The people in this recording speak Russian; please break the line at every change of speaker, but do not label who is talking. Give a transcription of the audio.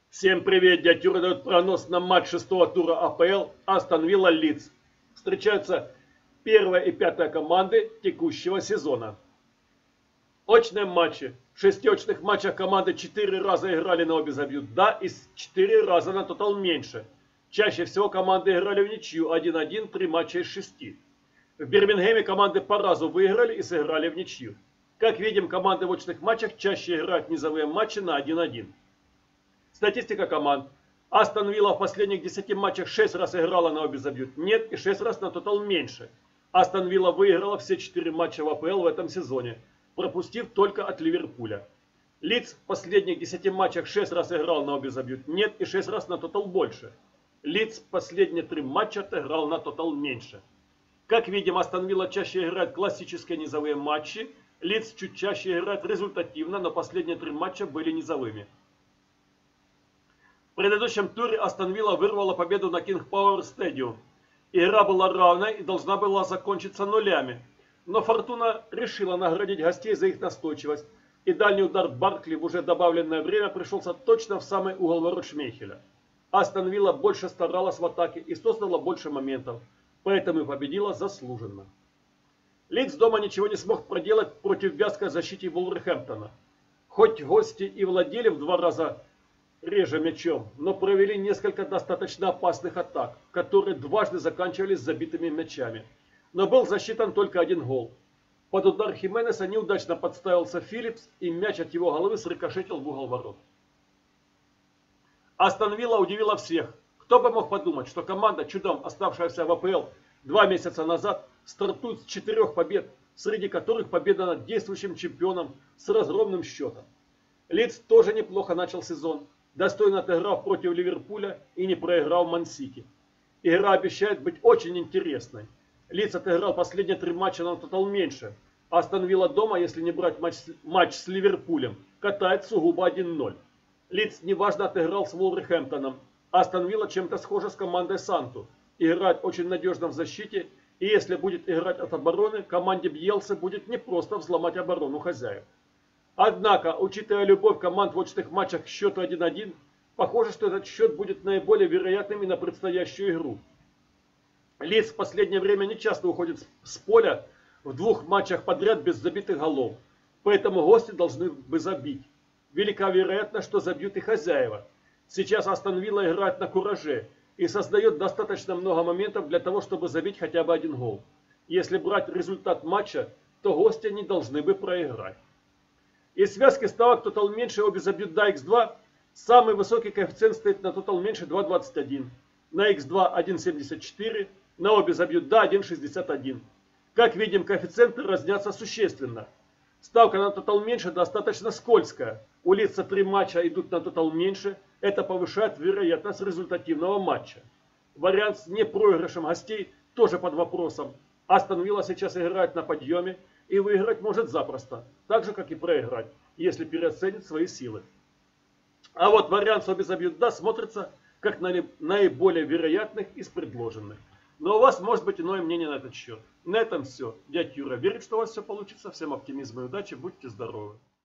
Всем привет, дядя Юра дает прогноз на матч шестого тура АПЛ Астон Вилла Лидс. Встречаются первая и пятая команды текущего сезона. Очные матчи. В 6 очных матчах команды 4 раза играли на обе забьют да и 4 раза на тотал меньше. Чаще всего команды играли в ничью 1-1 3 матча из 6. В Бирмингеме команды по разу выиграли и сыграли в ничью. Как видим, команды в очных матчах чаще играют низовые матчи на 1-1. Статистика команд. Астон Вилла в последних 10 матчах 6 раз играла на обе забьют нет и 6 раз на тотал меньше. Астон Вилла выиграла все 4 матча в АПЛ в этом сезоне, пропустив только от Ливерпуля. Лидс в последних 10 матчах 6 раз играл на обе забьют нет и 6 раз на тотал больше. Лидс в последние 3 матча отыграл на тотал меньше. Как видим, Астон Вилла чаще играет классические низовые матчи. Лидс чуть чаще играет результативно, но последние 3 матча были низовыми. В предыдущем туре Астон Вилла вырвала победу на King Power Stadium. Игра была равной и должна была закончиться нулями. Но Фортуна решила наградить гостей за их настойчивость. И дальний удар Баркли в уже добавленное время пришелся точно в самый угол ворот Шмейхеля. Астон Вилла больше старалась в атаке и создала больше моментов. Поэтому и победила заслуженно. Лидс дома ничего не смог проделать против вязкой защиты Вулверхэмптона. Хоть гости и владели в 2 раза реже мячом, но провели несколько достаточно опасных атак, которые дважды заканчивались забитыми мячами. Но был засчитан только 1 гол. Под удар Хименеса неудачно подставился Филлипс, и мяч от его головы срикошетил в угол ворот. Астон Вилла удивила всех. Кто бы мог подумать, что команда, чудом оставшаяся в АПЛ 2 месяца назад, стартует с 4 побед, среди которых победа над действующим чемпионом с разгромным счетом. Лидс тоже неплохо начал сезон, достойно отыграв против Ливерпуля и не проиграл Ман-Сити. Игра обещает быть очень интересной. Лидс отыграл последние 3 матча на тотал меньше. Астон Вилла дома, если не брать матч с Ливерпулем, катает сугубо 1-0. Лидс неважно отыграл с Вулверхэмптоном. Астон Вилла чем-то схожа с командой Санту. Играет очень надежно в защите, и если будет играть от обороны, команде Бьелсы будет непросто взломать оборону хозяев. Однако, учитывая любовь команд в очных матчах к счету 1-1, похоже, что этот счет будет наиболее вероятным и на предстоящую игру. Лидс в последнее время не часто уходит с поля в 2 матчах подряд без забитых голов, поэтому гости должны бы забить. Велика вероятность, что забьют и хозяева. Сейчас Астон Вилла играет на кураже и создает достаточно много моментов для того, чтобы забить хотя бы 1 гол. Если брать результат матча, то гости не должны бы проиграть. Из связки ставок тотал меньше обе забьют да x2, самый высокий коэффициент стоит на тотал меньше 2.21, на x2 1.74, на обе забьют да 1.61. Как видим, коэффициенты разнятся существенно. Ставка на тотал меньше достаточно скользкая. У Лидса 3 матча идут на тотал меньше, это повышает вероятность результативного матча. Вариант с непроигрышем гостей тоже под вопросом. Астон Вилла сейчас играет на подъеме и выиграть может запросто, так же как и проиграть, если переоценит свои силы. А вот вариант с обе забьют да смотрится как наиболее вероятных из предложенных. Но у вас может быть иное мнение на этот счет. На этом все. Дядя Юра верит, что у вас все получится. Всем оптимизма и удачи. Будьте здоровы.